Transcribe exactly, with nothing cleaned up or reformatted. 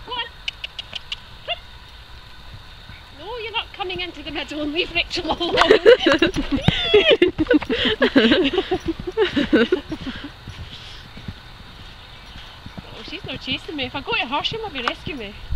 Go on. No, you're not coming into the middle and leave Rachel alone. Oh, she's not chasing me. If I go to her, she'll maybe rescue me.